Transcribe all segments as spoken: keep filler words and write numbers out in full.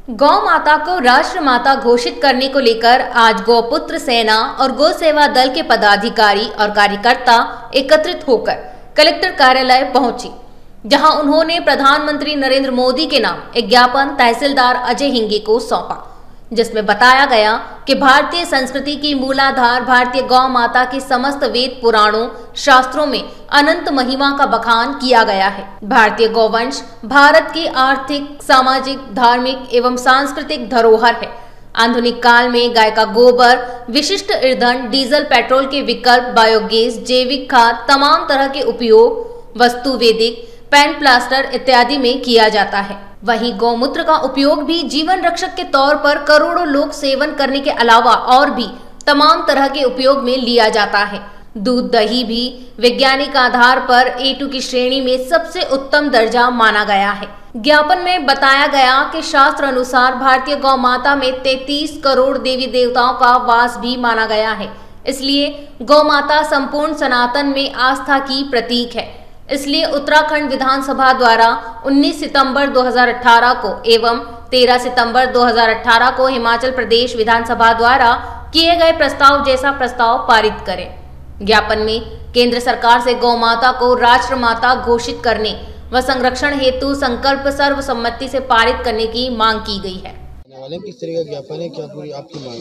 गौ माता को राष्ट्र माता घोषित करने को लेकर आज गौपुत्र सेना और गौ सेवा दल के पदाधिकारी और कार्यकर्ता एकत्रित होकर कलेक्टर कार्यालय पहुंची, जहां उन्होंने प्रधानमंत्री नरेंद्र मोदी के नाम एक ज्ञापन तहसीलदार अजय हिंगे को सौंपा, जिसमें बताया गया कि भारतीय संस्कृति की मूलाधार भारतीय गौ माता के समस्त वेद पुराणों शास्त्रों में अनंत महिमा का बखान किया गया है। भारतीय गौवंश भारत की आर्थिक, सामाजिक, धार्मिक एवं सांस्कृतिक धरोहर है। आधुनिक काल में गाय का गोबर, विशिष्ट ईंधन, डीजल, पेट्रोल के विकल्प, बायोगैस, जैविक खाद, तमाम तरह के उपयोग वस्तु वैदिक, पेंट, प्लास्टर इत्यादि में किया जाता है। वहीं गौमूत्र का उपयोग भी जीवन रक्षक के तौर पर करोड़ों लोग सेवन करने के अलावा और भी तमाम तरह के उपयोग में लिया जाता है। दूध, दही भी वैज्ञानिक आधार पर ए टू की श्रेणी में सबसे उत्तम दर्जा माना गया है। ज्ञापन में बताया गया कि शास्त्र अनुसार भारतीय गौ माता में तैंतीस करोड़ देवी देवताओं का वास भी माना गया है। इसलिए गौ माता संपूर्ण सनातन में आस्था की प्रतीक है। इसलिए उत्तराखंड विधानसभा द्वारा उन्नीस सितंबर दो हज़ार अठारह को एवं तेरह सितंबर दो हज़ार अठारह को हिमाचल प्रदेश विधानसभा द्वारा किए गए प्रस्ताव जैसा प्रस्ताव पारित करें। ज्ञापन में केंद्र सरकार से गौ माता को राष्ट्र माता घोषित करने व संरक्षण हेतु संकल्प सर्वसम्मति से पारित करने की मांग की गई है। किस तरह का ज्ञापन है, क्या पूरी आपकी मांग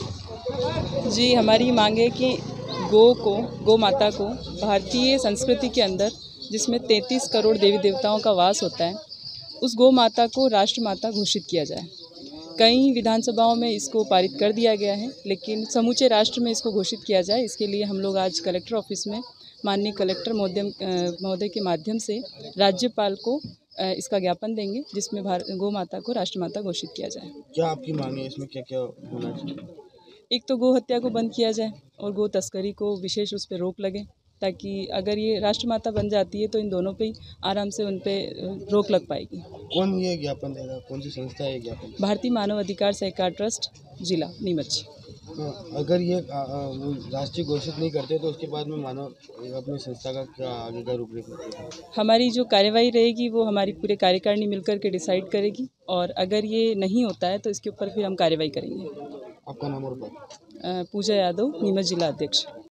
है? जी, हमारी मांग है कि गौ को गौ माता को भारतीय संस्कृति के अंदर, जिसमें तैंतीस करोड़ देवी देवताओं का वास होता है, उस गौ माता को राष्ट्र माता घोषित किया जाए। कई विधानसभाओं में इसको पारित कर दिया गया है, लेकिन समूचे राष्ट्र में इसको घोषित किया जाए, इसके लिए हम लोग आज कलेक्टर ऑफिस में माननीय कलेक्टर महोदय महोदय के माध्यम से राज्यपाल को इसका ज्ञापन देंगे, जिसमें गौ माता को राष्ट्र माता घोषित किया जाए। क्या आपकी मांग है, इसमें क्या क्या होना चाहिए? एक तो गौ हत्या को बंद किया जाए और गौ तस्करी को विशेष उस पर रोक लगे, ताकि अगर ये राष्ट्रमाता बन जाती है तो इन दोनों पे ही आराम से उन पे रोक लग पाएगी। कौन ये ज्ञापन देगा, कौन सी संस्था है ज्ञापन? भारतीय मानव अधिकार सहकार ट्रस्ट, जिला नीमच। तो अगर ये राष्ट्रीय घोषित नहीं करते तो उसके बाद में मानव अपनी संस्था का क्या आगे का रूपरेखा? हमारी जो कार्यवाही रहेगी वो हमारी पूरे कार्यकारिणी मिलकर के डिसाइड करेगी, और अगर ये नहीं होता है तो इसके ऊपर फिर हम कार्यवाही करेंगे। आपका नाम और बात? पूजा यादव, नीमच जिला अध्यक्ष।